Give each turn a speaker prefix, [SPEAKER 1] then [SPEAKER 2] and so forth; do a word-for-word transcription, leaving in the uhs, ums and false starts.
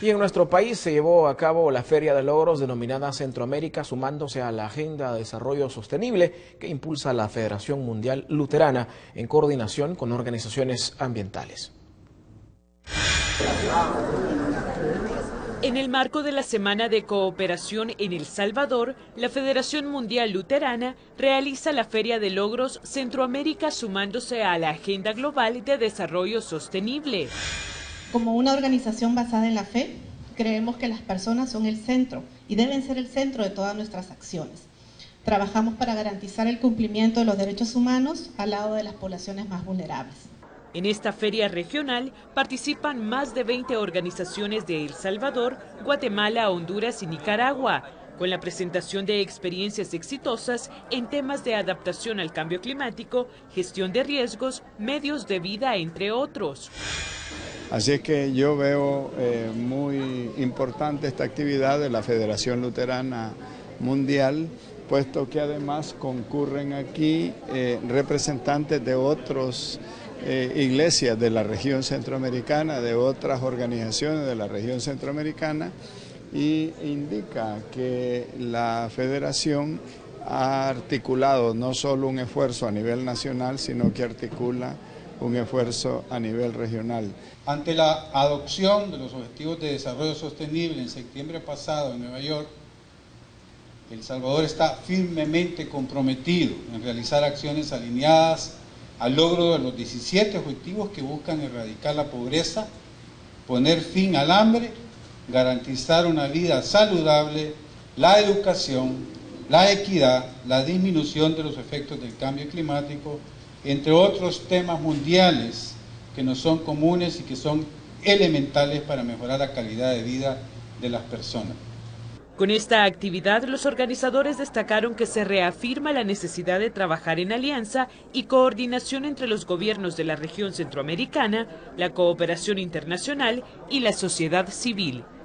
[SPEAKER 1] Y en nuestro país se llevó a cabo la Feria de Logros denominada Centroamérica, sumándose a la Agenda de Desarrollo Sostenible que impulsa la Federación Mundial Luterana en coordinación con organizaciones ambientales.
[SPEAKER 2] En el marco de la Semana de Cooperación en El Salvador, la Federación Mundial Luterana realiza la Feria de Logros Centroamérica sumándose a la Agenda Global de Desarrollo Sostenible.
[SPEAKER 3] Como una organización basada en la fe, creemos que las personas son el centro y deben ser el centro de todas nuestras acciones. Trabajamos para garantizar el cumplimiento de los derechos humanos al lado de las poblaciones más vulnerables.
[SPEAKER 2] En esta feria regional participan más de veinte organizaciones de El Salvador, Guatemala, Honduras y Nicaragua, con la presentación de experiencias exitosas en temas de adaptación al cambio climático, gestión de riesgos, medios de vida, entre otros.
[SPEAKER 4] Así es que yo veo eh, muy importante esta actividad de la Federación Luterana Mundial, puesto que además concurren aquí eh, representantes de otras eh, iglesias de la región centroamericana, de otras organizaciones de la región centroamericana, y indica que la Federación ha articulado no solo un esfuerzo a nivel nacional, sino que articula un esfuerzo a nivel regional.
[SPEAKER 5] Ante la adopción de los Objetivos de Desarrollo Sostenible en septiembre pasado en Nueva York, El Salvador está firmemente comprometido en realizar acciones alineadas al logro de los diecisiete objetivos que buscan erradicar la pobreza, poner fin al hambre, garantizar una vida saludable, la educación, la equidad, la disminución de los efectos del cambio climático, entre otros temas mundiales que nos son comunes y que son elementales para mejorar la calidad de vida de las personas.
[SPEAKER 2] Con esta actividad, los organizadores destacaron que se reafirma la necesidad de trabajar en alianza y coordinación entre los gobiernos de la región centroamericana, la cooperación internacional y la sociedad civil.